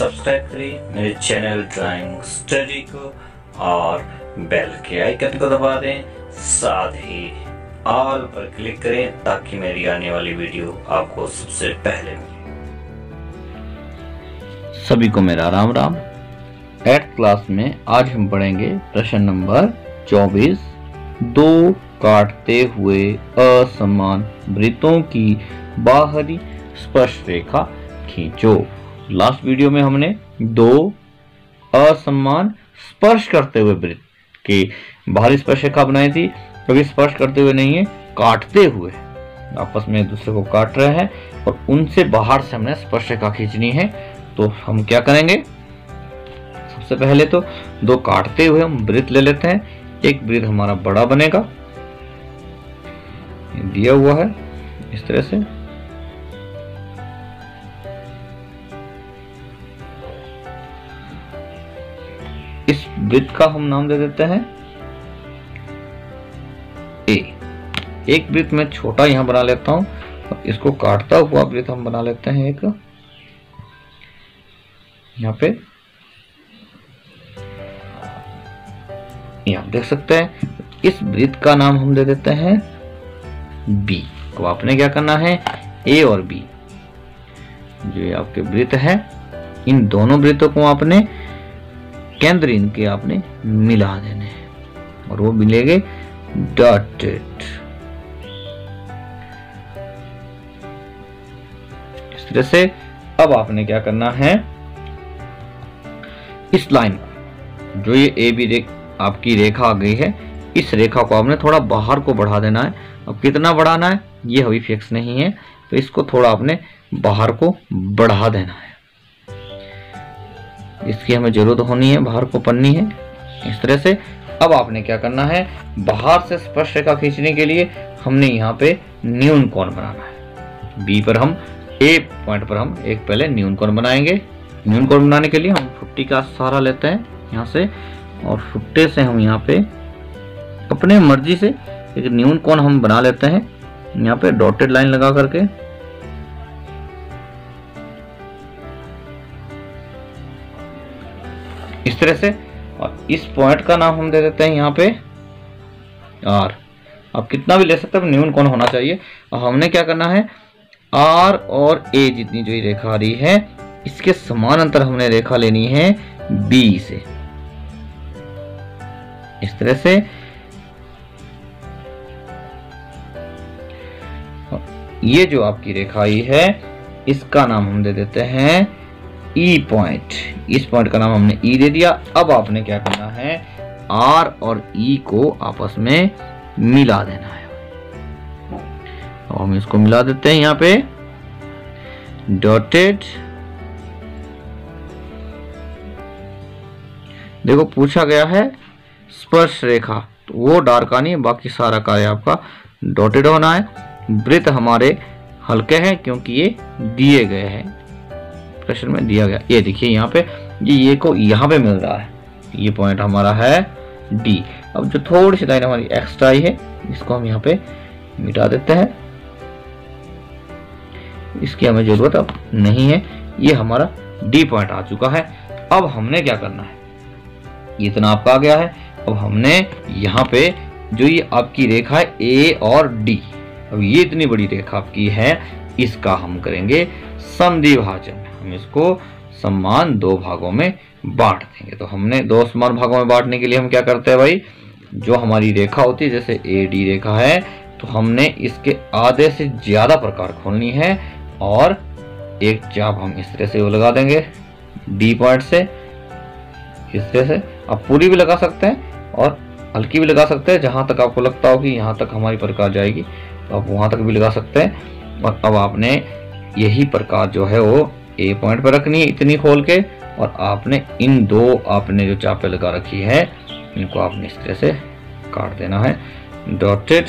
Subscribe करें मेरे channel drawing study को और बेल के आइकन को दबा दें, साथ ही ऑल पर क्लिक करें ताकि मेरी आने वाली वीडियो आपको सबसे पहले मिले। सभी को मेरा राम राम। 8th क्लास में आज हम पढ़ेंगे प्रश्न नंबर 24। दो काटते हुए असमान वृत्तों की बाहरी स्पर्श रेखा खींचो। लास्ट वीडियो में हमने दो असमान स्पर्श करते हुए वृत्त की बाहरी स्पर्श रेखा बनाई थी। क्योंकि स्पर्श करते हुए नहीं है, काटते हुए आपस में एक दूसरे को काट रहे हैं और उनसे बाहर से हमने स्पर्श रेखा खींचनी है। तो हम क्या करेंगे, सबसे पहले तो दो काटते हुए हम वृत्त ले लेते हैं। एक वृत्त हमारा बड़ा बनेगा, ये दिया हुआ है इस तरह से। इस वृत्त का हम नाम दे देते हैं ए। एक वृत्त में छोटा यहां बना लेता हूं और इसको काटता हुआ वृत्त हम बना लेते हैं एक यहाँ पे। आप देख सकते हैं इस वृत्त का नाम हम दे देते हैं बी। तो आपने क्या करना है, ए और बी जो ये आपके वृत्त है, इन दोनों वृत्तों को आपने केंद्र इनके आपने मिला देने हैं और वो मिलेंगे डॉटेड। इस तरह से अब आपने क्या करना है, इस लाइन को जो ये ए बी आपकी रेखा आ गई है, इस रेखा को आपने थोड़ा बाहर को बढ़ा देना है। अब कितना बढ़ाना है ये अभी फिक्स नहीं है, तो इसको थोड़ा आपने बाहर को बढ़ा देना है। इसकी हमें जरूरत होनी है, बाहर को पन्नी है इस तरह से। अब आपने क्या करना है, बाहर से स्पर्श रेखा खींचने के लिए हमने यहाँ पे न्यून कोण बनाना है। बी पर हम ए पॉइंट पर हम एक पहले न्यून कोण बनाएंगे। न्यून कोण बनाने के लिए हम फुट्टी का सहारा लेते हैं यहाँ से, और फुट्टे से हम यहाँ पे अपने मर्जी से एक न्यून कोण हम बना लेते हैं यहाँ पे डॉटेड लाइन लगा करके। इस तरह से, और इस पॉइंट का नाम हम दे देते हैं यहाँ पे आर। आप कितना भी ले सकते हैं, न्यून कोण होना चाहिए। और हमने क्या करना है, आर और ए जितनी जो रेखा आ रही है इसके समानांतर हमने रेखा लेनी है बी से। इस तरह से ये जो आपकी रेखा आई है इसका नाम हम दे देते हैं ई पॉइंट। इस पॉइंट का नाम हमने ई दे दिया। अब आपने क्या करना है, आर और ई को आपस में मिला देना है। अब हम इसको मिला देते हैं यहाँ पे डॉटेड। देखो पूछा गया है स्पर्श रेखा, तो वो डार्क आनी है, बाकी सारा कार्य आपका डॉटेड होना है। वृत्त हमारे हल्के हैं क्योंकि ये दिए गए हैं, प्रश्न में दिया गया। ये देखिए यहाँ पे ये को यहाँ पे मिल रहा है, ये पॉइंट हमारा है डी। अब जो थोड़ी सी लाइन हमारी एक्स्ट्रा आई है इसको हम यहाँ पे मिटा देते हैं, इसकी हमें जरूरत अब नहीं है। ये हमारा डी पॉइंट आ चुका है। अब हमने क्या करना है, इतना आपका आ गया है। अब हमने यहाँ पे जो ये आपकी रेखा है ए और डी, अब ये इतनी बड़ी रेखा आपकी है, इसका हम करेंगे समद्विभाजन। हम इसको समान दो भागों में बांट देंगे। तो हमने दो समान भागों में बांटने के लिए हम क्या करते हैं भाई, जो हमारी रेखा होती है जैसे ए डी रेखा है, तो हमने इसके आधे से ज्यादा प्रकार खोलनी है और एक चाप हम इस तरह से वो लगा देंगे डी पॉइंट से। इस तरह से आप पूरी भी लगा सकते हैं और हल्की भी लगा सकते हैं, जहां तक आपको लगता हो कि यहाँ तक हमारी प्रकार जाएगी तो आप वहां तक भी लगा सकते हैं। और अब आपने यही प्रकार जो है वो ए पॉइंट पर रखनी है इतनी खोल के, और आपने इन दो आपने जो चापे लगा रखी है इनको आपने इस तरह से काट देना है डॉटेड।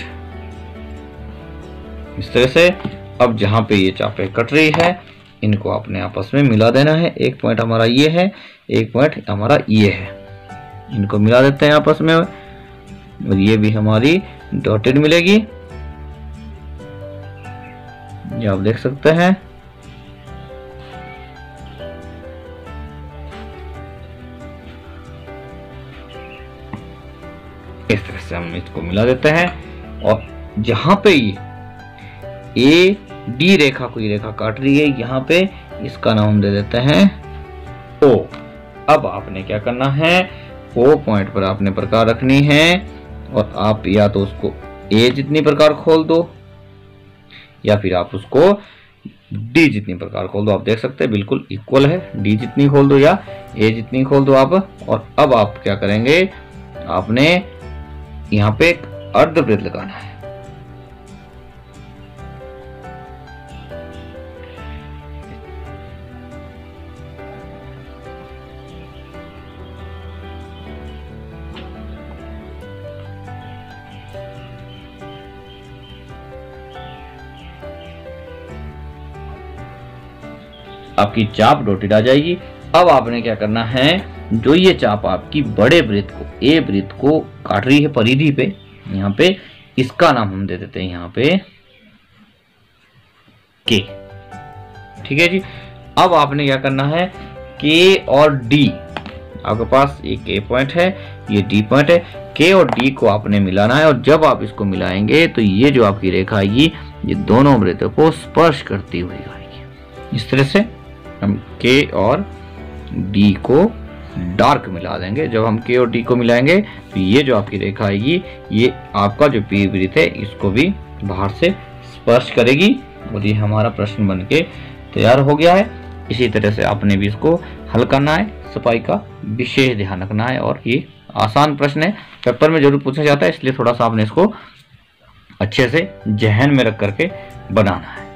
इस तरह से अब जहां पे ये चापे कट रही है इनको आपने आपस में मिला देना है। एक पॉइंट हमारा ये है, एक पॉइंट हमारा ये है, इनको मिला देते हैं आपस में और ये भी हमारी डॉटेड मिलेगी। ये आप देख सकते हैं। से हम इसको मिला देते हैं और जहां पे ये ए डी रेखा कोई रेखा काट रही है, यहाँ पे इसका नाम हम दे देते हैं ओ। अब आपने क्या करना है, ओ पॉइंट पर आपने प्रकार रखनी है और आप या तो उसको ए जितनी प्रकार खोल दो या फिर आप उसको डी जितनी प्रकार खोल दो। आप देख सकते हैं बिल्कुल इक्वल है, डी जितनी खोल दो या ए जितनी खोल दो आप। और अब आप क्या करेंगे, आपने यहाँ पे एक अर्धवृत्त लगाना है। आपकी चाप डॉटेड आ जाएगी। अब आपने क्या करना है, जो ये चाप आपकी बड़े वृत्त को, ए वृत्त को काट रही है परिधि पे, यहाँ पे इसका नाम हम दे देते हैं यहाँ पे के। ठीक है जी। अब आपने क्या करना है, के और डी, आपके पास एक ए पॉइंट है, ये डी पॉइंट है, के और डी को आपने मिलाना है। और जब आप इसको मिलाएंगे तो ये जो आपकी रेखा आएगी ये दोनों वृत्तों को स्पर्श करती हुई आएगी। इस तरह से हम के और डी को डार्क मिला देंगे। जब हम के और डी को मिलाएंगे तो ये जो आपकी रेखा आएगी ये आपका जो पी वृत्त है इसको भी बाहर से स्पर्श करेगी और ये हमारा प्रश्न बन के तैयार हो गया है। इसी तरह से आपने भी इसको हल करना है, सफाई का विशेष ध्यान रखना है। और ये आसान प्रश्न है, पेपर में जरूर पूछा जाता है, इसलिए थोड़ा सा आपने इसको अच्छे से जहन में रख करके बनाना है।